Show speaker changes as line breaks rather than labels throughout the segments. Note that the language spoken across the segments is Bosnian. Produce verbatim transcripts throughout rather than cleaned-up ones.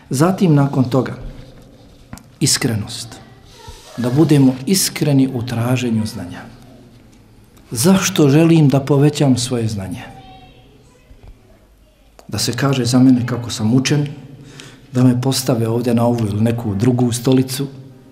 Zatim nakon toga iskrenost. Da budemo iskreni u traženju znanja. Zašto želim da povećam svoje znanje? Da se kaže za mene kako sam učen, da me postave ovdje na ovu ili neku drugu stolicu,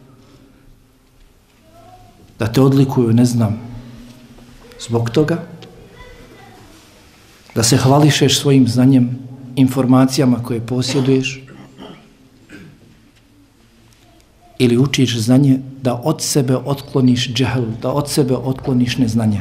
da te odlikuju, ne znam, zbog toga, da se hvališeš svojim znanjem, informacijama koje posjeduješ, ili učiš znanje da od sebe otkloniš džehl, da od sebe otkloniš neznanje.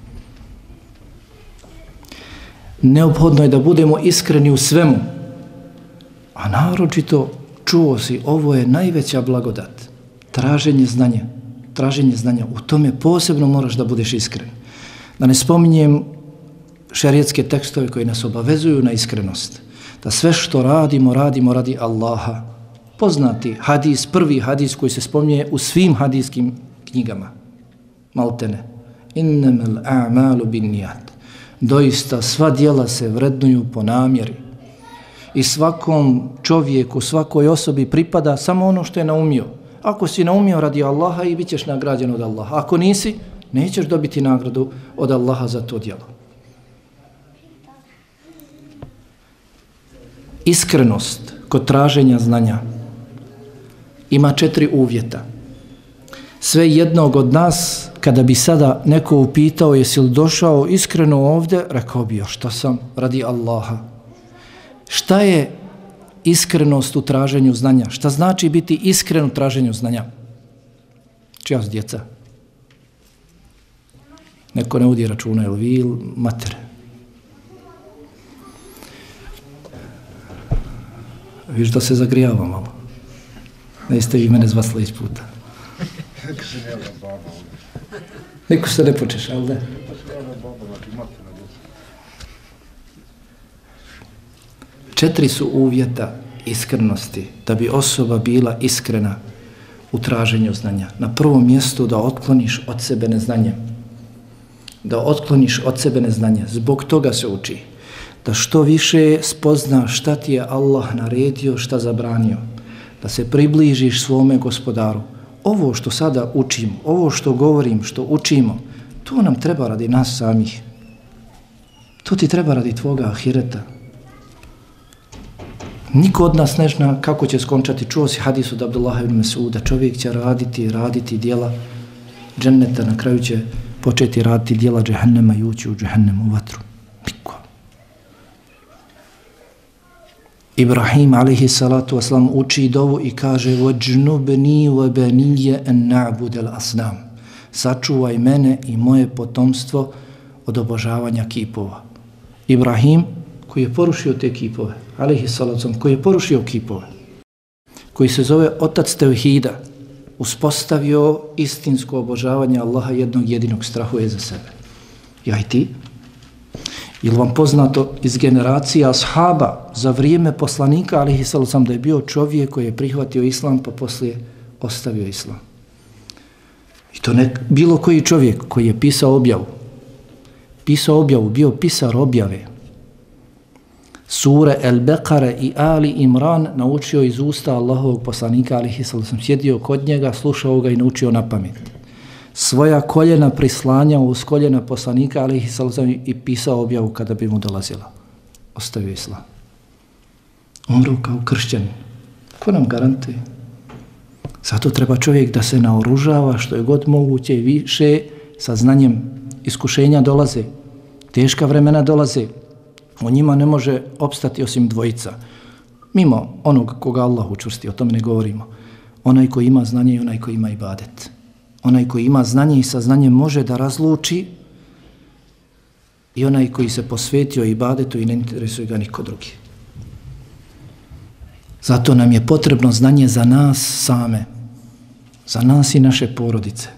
Neophodno je da budemo iskreni u svemu, a naročito čuo si, ovo je najveća blagodat, traženje znanja, traženje znanja, u tome posebno moraš da budeš iskren. Da ne spominjem šerijatske tekstove koji nas obavezuju na iskrenost, da sve što radimo, radimo radi Allaha. Poznati hadis, prvi hadis koji se spominje u svim hadijskim knjigama, maltene, innamal a'malu binnijat. Doista sva djela se vrednuju po namjeri i svakom čovjeku, svakoj osobi pripada samo ono što je naumio. Ako si naumio radi Allaha, i bit ćeš nagrađen od Allaha. Ako nisi, nećeš dobiti nagradu od Allaha za to djelo. Iskrenost kod traženja znanja ima četiri uvjeta. Sve jednog od nas, kada bi sada neko upitao jesi li došao iskreno ovdje, rekao bi, šta sam radi Allaha. Šta je iskrenost u traženju znanja? Šta znači biti iskren u traženju znanja? Čija su djeca? Neko ne udi računa, ili vi ili mater? Viš da se zagrijava malo. Ne ste vi mene zvasli iz puta. Niko se ne počeš, ali ne? Četiri su uvjeta iskrenosti da bi osoba bila iskrena u traženju znanja. Na prvom mjestu da otkloniš od sebe neznanje. Da otkloniš od sebe neznanje. Zbog toga se uči. Da što više spoznaš šta ti je Allah naredio, šta zabranio. Da se približiš svome gospodaru. Ovo što sada učimo, ovo što govorim, što učimo, to nam treba radi nas samih. To ti treba radi tvoga ahireta. Niko od nas ne zna kako će skončati. Čuo si hadis od Abdullaha ibn Mesuda. Čovjek će raditi, raditi djela dženneta, na kraju će početi raditi djela džehennema i ući u džehennem, u vatru. Niko. Ibrahim alaihi salatu wasalam uči dovu i kaže وَجْنُبْنِي وَبَنِيَ أَنْ نَعْبُدَ الْأَصْنَامِ. Sačuvaj mene i moje potomstvo od obožavanja kipova. Ibrahim koji je porušio te kipove, alaihi salatu wasalam, koji je porušio kipove, koji se zove otac tevhida, uspostavio istinsko obožavanje Allaha jednog jedinog, strahuje za sebe. Ja i ti? Je li vam poznato iz generacija ashaba za vrijeme poslanika, alejhi salatu vesselam, da je bio čovjek koji je prihvatio islam pa poslije ostavio islam? I to ne bilo koji čovjek koji je pisao objavu. Pisao objavu, bio pisar objave. Sure El-Bekare i Ali Imran naučio iz usta Allahovog poslanika, alejhi salatu vesselam, sjedio kod njega, slušao ga i naučio na pamet. Svoja koljena prislanjao uz koljena poslanika, alejhi salatu vesselam, i pisao objavu kada bi mu dolazila. Ostavio islam. Umro kao kršćanin. Ko nam garantuje? Zato treba čovjek da se naoružava što je god moguće i više sa znanjem. Iskušenja dolaze, teška vremena dolaze. U njima ne može opstati osim dvojica. Mimo onog koga Allah učvrsti, o tome ne govorimo. Onaj koji ima znanje i onaj koji ima ibadet. Onaj koji ima znanje i sa znanjem može da razluči i onaj koji se posvetio ibadetu i ne interesuje ga niko drugi. Zato nam je potrebno znanje za nas same, za nas i naše porodice.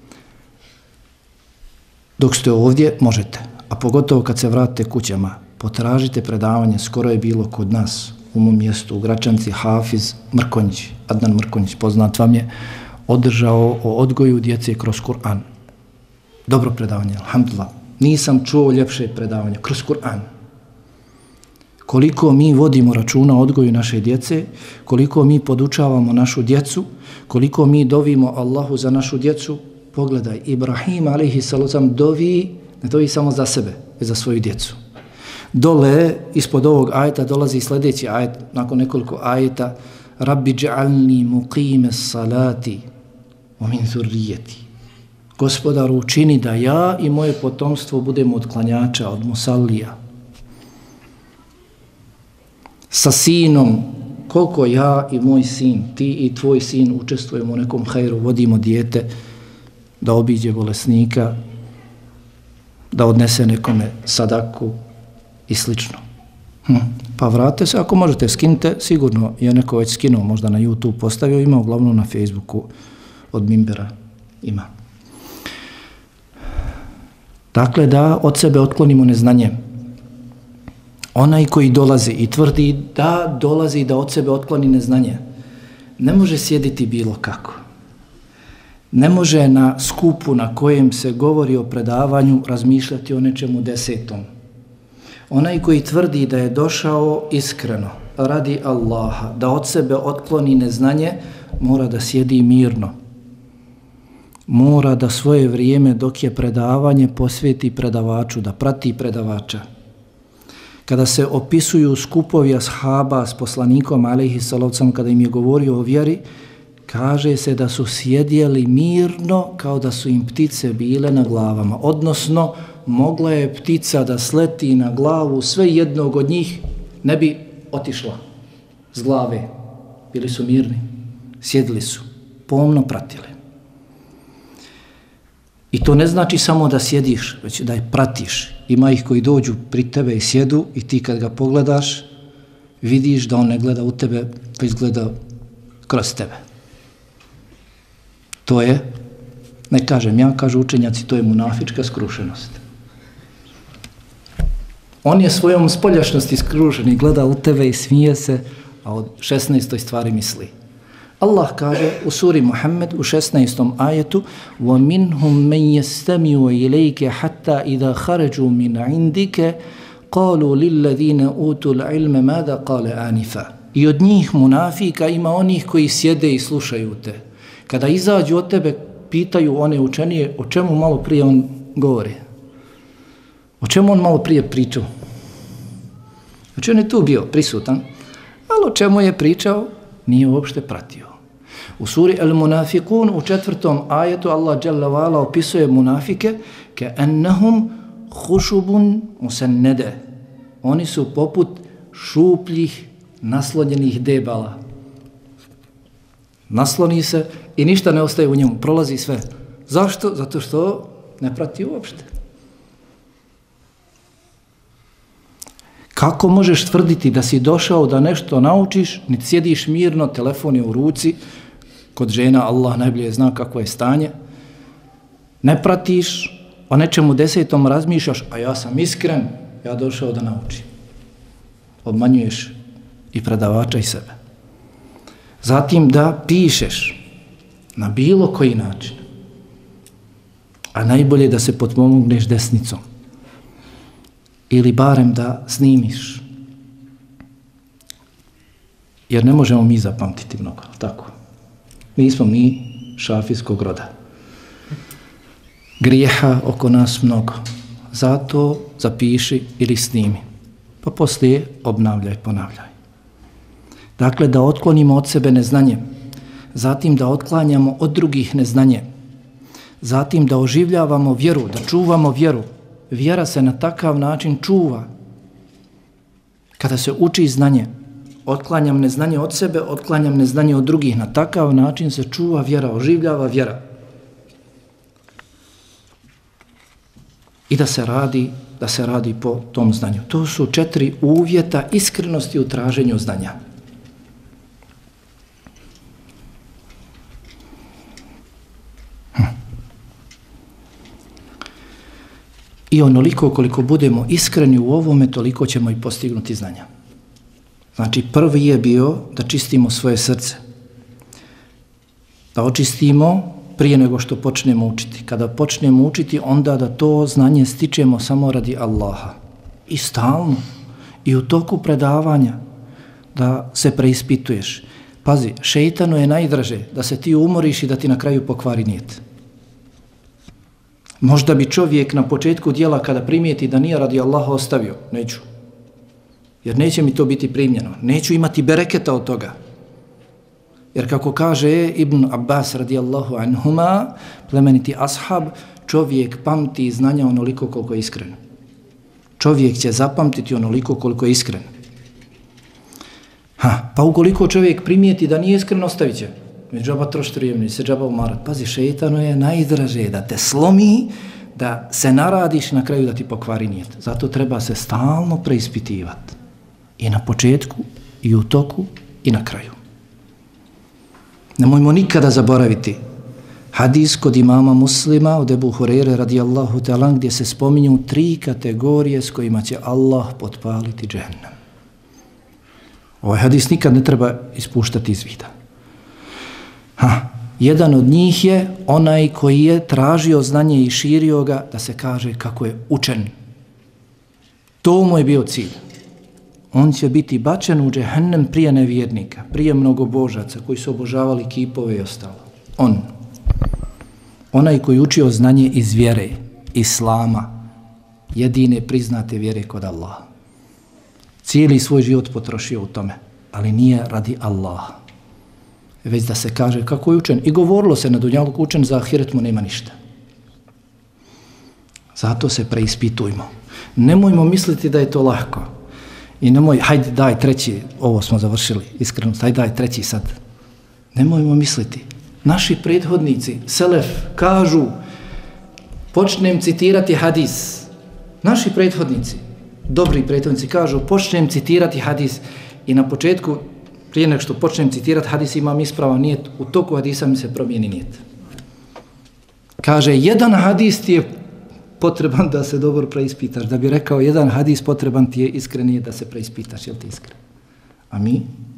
Dok ste ovdje, možete, a pogotovo kad se vratite kućama, potražite predavanje, skoro je bilo kod nas, u mom mjestu, u Gračanci, Hafiz Mrkonjić, Adnan Mrkonjić, poznat vam je, održao o odgoju djece kroz Kur'an. Dobro predavanje, alhamdulillah. Nisam čuo ljepše predavanje, kroz Kur'an. koliko mi vodimo računa o odgoju naše djece, koliko mi podučavamo našu djecu, koliko mi dovimo Allahu za našu djecu. Pogledaj, Ibrahim alejhi salam dovi, ne dovi samo za sebe, već za svoju djecu. Dole, ispod ovog ajeta, dolazi sljedeći ajet, nakon nekoliko ajeta, Rabbi dž'alni muqime salati wa min zurrijeti. Gospodaru, učini da ja i moje potomstvo budemo od klanjača, od musallija. Sa sinom, koliko ja i moj sin, ti i tvoj sin učestvujemo u nekom hajru, vodimo dijete da obiđe bolesnika, da odnese nekome sadaku i slično. Hm. Pa vrate se, ako možete skinite, sigurno je neko već skinuo, možda na YouTube postavio, ima uglavnom na Facebooku od Mimbera, ima. Dakle, da od sebe otklonimo neznanje. Onaj koji dolazi i tvrdi da dolazi da od sebe otkloni neznanje, ne može sjediti bilo kako. Ne može na skupu na kojem se govori o predavanju razmišljati o nečemu desetom. Onaj koji tvrdi da je došao iskreno radi Allaha, da od sebe otkloni neznanje, mora da sjedi mirno. Mora da svoje vrijeme dok je predavanje posveti predavaču, da prati predavača. Kada se opisuju skupovi ashaba s poslanikom alejhi salam, kada im je govorio o vjeri, kaže se da su sjedjeli mirno kao da su im ptice bile na glavama. Odnosno, mogla je ptica da sleti na glavu sve jednog od njih, ne bi otišla s glave. Bili su mirni, sjedili su, pomno pratili. I to ne znači samo da sjediš, već da je pratiš. Ima ih koji dođu pri tebe i sjedu i ti kad ga pogledaš, vidiš da on ne gleda u tebe, već gleda kroz tebe. To je, ne kažem ja, kažu učenjaci, to je munafička skrušenost. On je svojom spoljašnosti skrušen i gleda u tebe i smije se, a od šesnaestoj stvari misli. Allah kaže u suri Muhammed u šesnaestom ajetu وَمِنْهُمْ مَنْ يَسْتَمِعُ إِلَيْكَ حَتَّى إِذَا خَرَجُوا مِنْ عِنْدِكَ قَالُوا لِلَّذِينَ أُوتُوا الْعِلْمَ مَاذَا قَالَ آنِفًا. I od njih munafika ima onih koji sjede i slušaju te. Kada izađu od tebe, pitaju one učenije o čemu malo prije on govori. O čemu on malo prije pričao. Znači on je tu bio prisutan, ali o čemu je pričao, nije uopšte pratio. U suri Al-Munafikun u četvrtom ajetu Allah dželle ve ala opisuje munafike ke ennahum hušubun musannede. Oni su poput šupljih naslonjenih debala. Nasloni se i ništa ne ostaje u njemu, prolazi sve. Zašto? Zato što ne prati uopšte. Kako možeš tvrditi da si došao da nešto naučiš, niti sjediš mirno, telefon je u ruci, kod žena Allah najbolje zna kakvo je stanje, ne pratiš, o nečemu desetom razmišljaš, a ja sam iskren, ja došao da naučim. Obmanjuješ i predavača i sebe. Zatim da pišeš na bilo koji način, a najbolje da se potpomogneš desnicom. Ili barem da snimiš. Jer ne možemo mi zapamtiti mnogo, tako? Nismo mi šafijskog roda. Grijeha oko nas mnogo. Zato zapiši ili snimi. Pa poslije obnavljaj, ponavljaj. Dakle, da otklonimo od sebe neznanje. Zatim da otklanjamo od drugih neznanje. Zatim da oživljavamo vjeru, da čuvamo vjeru. Vjera se na takav način čuva. Kada se uči znanje, otklanjam neznanje od sebe, otklanjam neznanje od drugih. Na takav način se čuva vjera, oživljava vjera. I da se radi, da se radi po tom znanju. To su četiri uvjeta iskrenosti u traženju znanja. I onoliko koliko budemo iskreni u ovome, toliko ćemo i postignuti znanja. Znači, prvi je bio da čistimo svoje srce. Da očistimo prije nego što počnemo učiti. Kada počnemo učiti, onda da to znanje stičemo samo radi Allaha. I stalno. i u toku predavanja da se preispituješ. Pazi, šeitanu je najdraže da se ti umoriš i da ti na kraju pokvari nijet. Možda bi čovjek na početku dijela kada primijeti da nije radi Allaha ostavio, neću. Jer neće mi to biti primljeno. Neću imati bereketa od toga. Jer kako kaže Ibn Abbas radijallahu anhuma, plemeniti ashab, čovjek pamti znanja onoliko koliko je iskren. Čovjek će zapamtiti onoliko koliko je iskren. Ha, pa ukoliko čovjek primijeti da nije iskren, ostavit će. Mi džaba trošiti vrijeme, se džaba umarat. Pazi, šeitanu je najdraže da te slomi, da se naradiš na kraju da ti pokvari nijet. Zato treba se stalno preispitivati. I na početku, i u toku, i na kraju. Nemojmo nikada zaboraviti hadis kod imama Muslima od Ebu Hureyre radijallahu ta'ala gdje se spominju tri kategorije s kojima će Allah potpaliti džehennem. Ovaj hadis nikad ne treba ispuštati iz vida. Ha, jedan od njih je onaj koji je tražio znanje i širio ga da se kaže kako je učen. To mu je bio cilj. On će biti bačen u džehennem prije nevjernika, prije mnogobožaca koji su obožavali kipove i ostalo. On, onaj koji učio znanje iz vjere, islama, jedine priznate vjere kod Allaha. Cijeli svoj život potrošio u tome, ali nije radi Allaha. Već da se kaže kako je učen. I govorilo se na dunjaluku učen, za ahiret mu nema ništa. Zato se preispitujmo. Nemojmo misliti da je to lahko. I nemoj, hajde daj treći, ovo smo završili, iskreno, hajde daj treći sad. Nemojmo misliti. Naši prethodnici, selef, kažu, počnem citirati hadis. Naši prethodnici, dobri prethodnici kažu, počnem citirati hadis i na početku, prije nego što počnem citirati hadis, imam ispravan nijet, u toku hadisa mi se promijeni nijet. Kaže, jedan hadis ti je potreban da se dobro preispitaš. Da bi rekao jedan hadis potreban ti je iskreni da se preispitaš, jel ti iskren? A mi